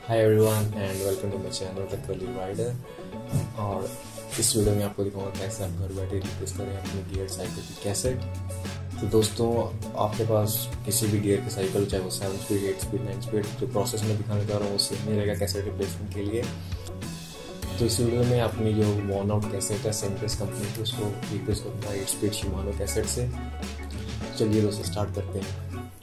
Hi everyone and welcome to my channel the Curly Rider. और इस video में आपको दिखाऊंगा कैसे आप घर बैठे रिप्लेस करें अपनी गियर साइकिल की कैसेट। तो दोस्तों, आपके पास किसी भी गियर की साइकिल, चाहे वो 7 स्पीड, 8 स्पीड, 9 स्पीड, जो प्रोसेस में दिखाने जा रहा हूँ वो सेम ही रहेगा कैसेट रिप्लेसमेंट के लिए। तो इस वीडियो में अपनी जो वॉर्न आउट कैसेट है सेंटेस कंपनी की, उसको रिप्लेस करूँगा 8 स्पीड शिमानो कैसेट से। चलिए दोस्तों स्टार्ट करते हैं।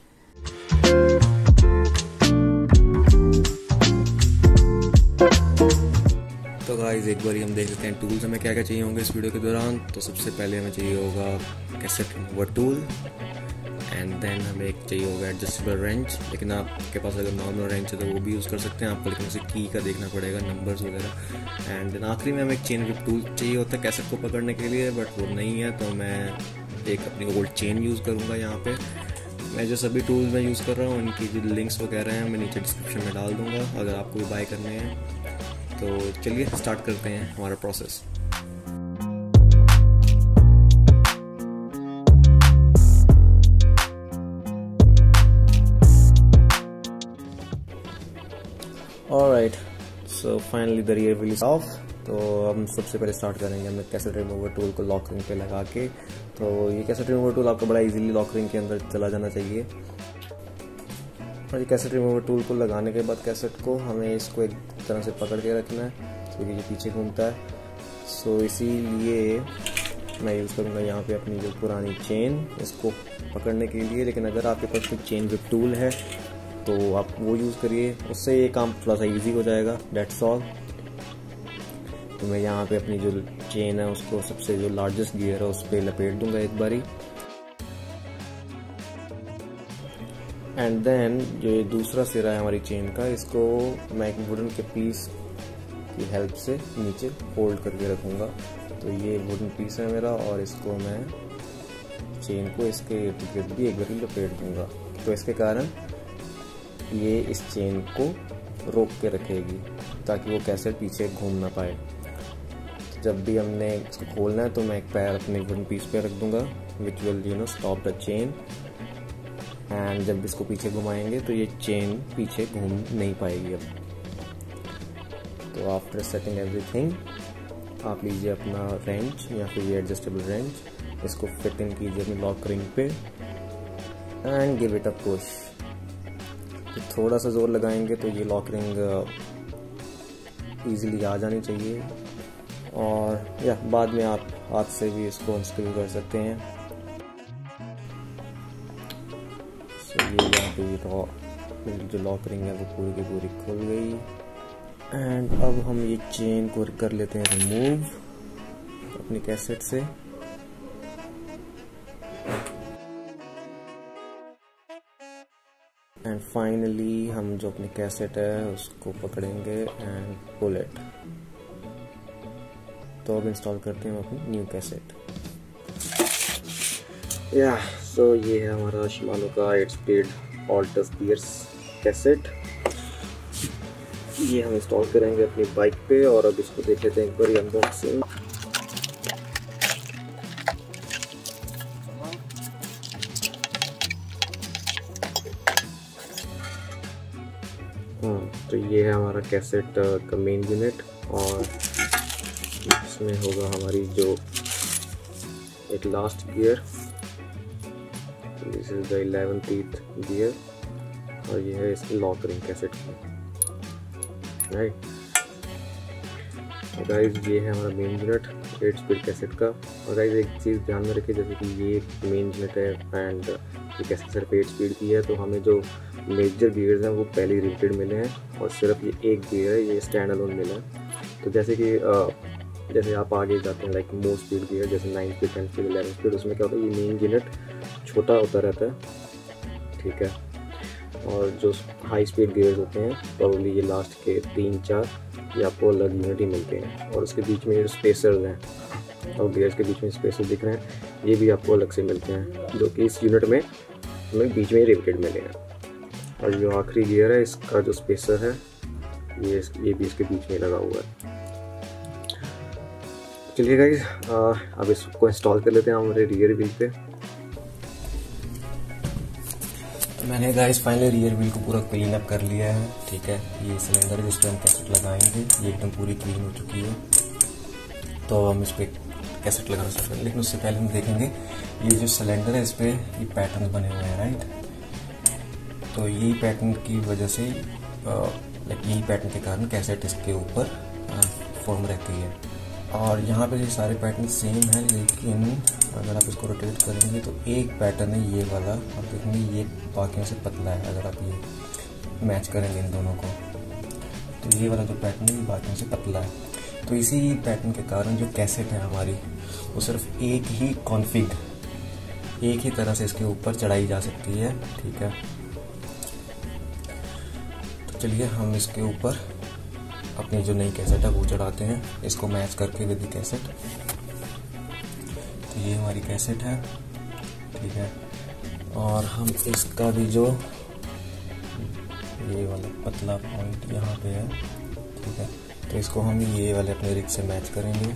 तो गाइस एक बार हम देख लेते हैं टूल्स हमें क्या क्या चाहिए होंगे इस वीडियो के दौरान। तो सबसे पहले हमें चाहिए होगा cassette remover tool, and then हमें एक चाहिए होगा एडजस्टेबल रेंच। लेकिन आपके पास अगर नॉर्मल रेंच है तो वो भी यूज़ कर सकते हैं आपको, लेकिन उसे की का देखना पड़ेगा, नंबर्स वगैरह। एंड देन आखिरी में हमें एक चेन ग्रिप टूल चाहिए होता है कैसेट को पकड़ने के लिए, बट वो नहीं है तो मैं एक अपनी ओल्ड चेन यूज़ करूँगा। यहाँ पे मैं जो सभी टूल्स मैं यूज़ कर रहा हूँ उनकी जो लिंक्स वगैरह हैं मैं नीचे डिस्क्रिप्शन में डाल दूँगा अगर आपको भी बाय करने हैं। तो चलिए स्टार्ट करते हैं हमारा process. Alright, so finally the rear wheel is off. तो हम सबसे पहले स्टार्ट करेंगे हमें कैसेट रिमूवर टूल को लॉक रिंग पे लगा के। तो ये कैसेट रिमूवर टूल आपका बड़ा इजीली लॉक रिंग के अंदर चला जाना चाहिए। और ये कैसेट रिमूवर टूल को लगाने के बाद कैसेट को हमें इसको एक तरह से पकड़ के रखना है क्योंकि ये पीछे घूमता है। सो इसीलिए मैं यूज़ करूँगा यहाँ पे अपनी जो पुरानी चेन इसको पकड़ने के लिए। लेकिन अगर आपके पास कोई चेन ग्रिप टूल है तो आप वो यूज़ करिए, उससे ये काम थोड़ा सा इजी हो जाएगा, डेट्स ऑल। तो मैं यहाँ पे अपनी जो चेन है उसको सबसे जो लार्जेस्ट गियर है उस पर लपेट दूंगा एक बारी। एंड देन जो ये दूसरा सिरा है हमारी चेन का, इसको मैं एक वुडन के पीस की हेल्प से नीचे होल्ड करके रखूँगा। तो ये वुडन पीस है मेरा और इसको मैं चेन को इसके इर्द गिर्द भी एक बार लपेट दूँगा। तो इसके कारण ये इस चेन को रोक के रखेगी ताकि वो कैसेट पीछे घूम ना पाए। जब भी हमने इसको खोलना है तो मैं एक पैर अपने वुडन पीस पे रख दूँगा which will stop the chain. And जब इसको पीछे घुमाएंगे तो ये चेन पीछे घूम नहीं पाएगी। अब तो आफ्टर सेटिंग एवरीथिंग आप लीजिए अपना रेंच या फिर ये एडजस्टेबल रेंच, इसको फिट इन कीजिए अपनी लॉक रिंग पे and give it a push. तो थोड़ा सा जोर लगाएंगे तो ये लॉक रिंग ईजिली आ जानी चाहिए। और या बाद में आप हाथ से भी इसको अनस्क्रू कर सकते हैं। ये यहाँ पे जो लॉक रिंग है वो पूरी की पूरी खुल गई। एंड अब हम ये चेन को कर लेते हैं रिमूव अपनी कैसेट से। एंड फाइनली हम जो अपनी कैसेट है उसको पकड़ेंगे एंड पुल इट। तो अब इंस्टॉल करते हैं हम अपनी न्यू कैसेट। सो ये है हमारा शिमानो का 8 स्पीड ऑल्टस गियर्स कैसेट। ये हम इंस्टॉल करेंगे अपनी बाइक पे और अब इसको देख लेते हैं एक बार अनबॉक्सिंग। तो ये है हमारा कैसेट का मेन यूनिट और इसमें होगा हमारी जो एक last gear, this is the 11th gear, और ये है इसकी लॉक रिंग कैसेट की, राइट। गाइस ये है हमारा मेन यूनिट 8 स्पीड कैसेट का। और गाइस एक चीज़ ध्यान में रखिए, जैसे कि ये मेन यूनिट है एंड ये कैसेट सिर्फ 8 स्पीड की है, तो हमें जो मेजर गियर्स हैं वो पहले रिलेटेड मिले हैं और सिर्फ ये एक गियर है ये स्टैंड अलोन मिला है। तो जैसे कि जैसे आप आगे जाते हैं लाइक मोर स्पीड गियर जैसे 9 स्पीड, 10 स्पीड, 11 स्पीड, उसमें क्या होता है ये मेन यूनिट छोटा होता रहता है, ठीक है। और जो हाई स्पीड गियर्स होते हैं प्रॉब्ली ये लास्ट के 3-4 ये आपको अलग यूनिट ही मिलते हैं। और उसके बीच में जो स्पेसर्स हैं और गियर्स के बीच में स्पेसर दिख रहे हैं ये भी आपको अलग से मिलते हैं, जो कि इस यूनिट में हमें बीच में रिलेटेड मिले हैं। और जो आखिरी गियर है इसका जो स्पेसर है ये भी इसके बीच में लगा हुआ है। चलिए गाइस अब इसको इंस्टॉल कर लेते हैं हमारे रियर व्हील पे। मैंने गाइस फाइनली रियर व्हील को पूरा क्लीन अप कर लिया है। ठीक है, ये सिलेंडर है जिस पर हम कैसेट लगाएंगे, ये एकदम पूरी क्लीन हो चुकी है। तो हम इस पर कैसेट लगाना स्टार्ट करेंगे, लेकिन उससे पहले हम देखेंगे ये जो सिलेंडर है इस पर ये पैटर्न बने हुए हैं, राइट। तो यही पैटर्न की वजह से यही पैटर्न के कारण कैसेट इसके ऊपर फॉर्म रहती है। और यहाँ पे ये सारे पैटर्न सेम है, लेकिन अगर आप इसको रोटेट करेंगे तो एक पैटर्न है ये वाला, आप देखेंगे ये बाकियों से पतला है। अगर आप ये मैच करेंगे इन दोनों को तो ये वाला जो पैटर्न है ये बाकियों से पतला है। तो इसी पैटर्न के कारण जो कैसेट है हमारी वो सिर्फ एक ही कॉन्फ़िग, एक ही तरह से इसके ऊपर चढ़ाई जा सकती है। ठीक है, तो चलिए हम इसके ऊपर अपनी जो नई कैसेट है वो चढ़ाते हैं, इसको मैच करके विद कैसेट। तो ये हमारी कैसेट है। ठीक है, और हम इसका भी जो ये वाला पतला पॉइंट यहाँ पे है, ठीक है, तो इसको हम ये वाले अपने रिग से मैच करेंगे।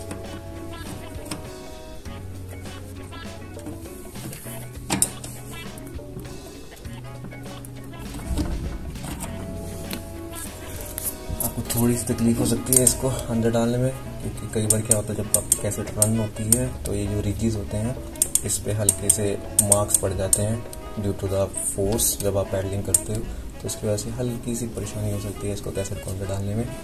थोड़ी सी तकलीफ हो सकती है इसको अंदर डालने में, क्योंकि कई बार क्या होता है जब आपकी कैसेट रन होती है तो ये जो रिजीज होते हैं इस पे हल्के से मार्क्स पड़ जाते हैं ड्यू टू द फोर्स जब आप पैडलिंग करते हो, तो इसकी वजह से हल्की सी परेशानी हो सकती है इसको कैसेट को अंदर डालने में।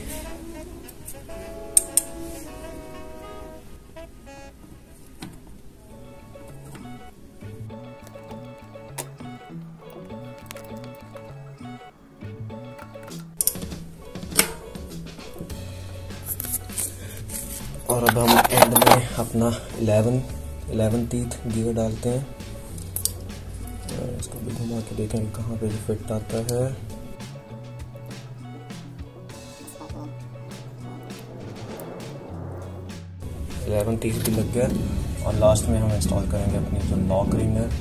और अब हम एंड में अपना 11th गियर डालते हैं। इसको भी घुमा के देखेंगे कहाँ पे फिट आता है। th भी लग गया और लास्ट में हम इंस्टॉल करेंगे अपनी जो लॉक रिंग है।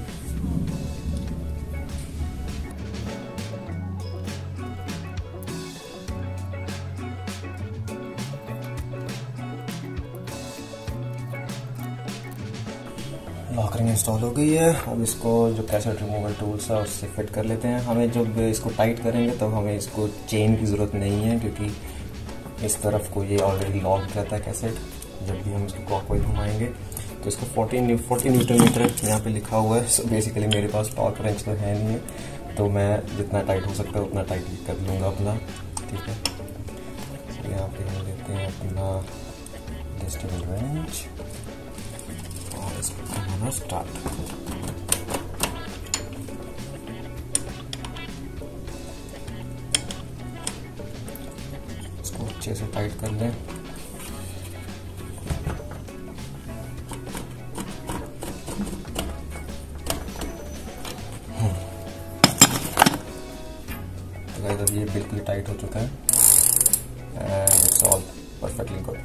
लॉक रिंग इंस्टॉल हो गई है। अब इसको जो कैसेट रिमूवल टूल्स है उससे फिट कर लेते हैं। हमें जब इसको टाइट करेंगे तो हमें इसको चेन की ज़रूरत नहीं है, क्योंकि इस तरफ को ये ऑलरेडी लॉक रहता है कैसेट। जब भी हम इसको क्लॉकवाइज घुमाएंगे तो इसको 40 न्यूटन मीटर यहाँ पे लिखा हुआ है। सो बेसिकली मेरे पास टॉर्क रेंच तो है नहीं है, तो मैं जितना टाइट हो सकता है उतना टाइट कर लूँगा अपना। ठीक है, तो यहाँ पे हम लेते हैं अपना एडजस्टेबल रेंच और इसको करना स्टार्ट। इसको अच्छे से टाइट कर लें। तो ये बिल्कुल टाइट हो चुका है and it's all perfectly good.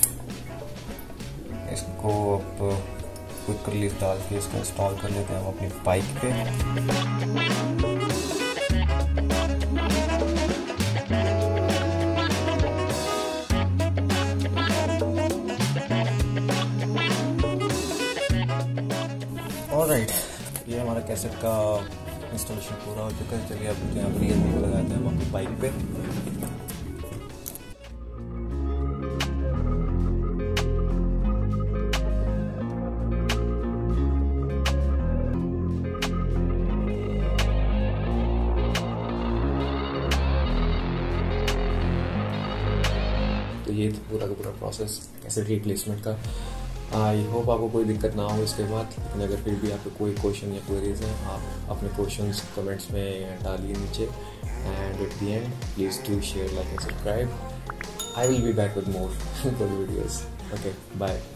इसको अब क्विक रिलीज डाल के इसको इंस्टॉल कर लेते हैं हम अपनी बाइक पे। ऑलराइट, ये हमारा कैसेट का इंस्टॉलेशन पूरा हो चुका है। चलिए अब यहाँ पर रियर व्हील लगाते हैं हम अपनी बाइक पे। तो ये पूरा का पूरा प्रोसेस कैसेट रिप्लेसमेंट का। आई होप आपको कोई दिक्कत ना हो इसके बाद, लेकिन अगर फिर भी आपको कोई क्वेश्चन या क्वेरीज हैं आप अपने क्वेश्चंस कमेंट्स में डालिए नीचे। And at the end please do share, like and subscribe. I will be back with more good videos. Okay, bye.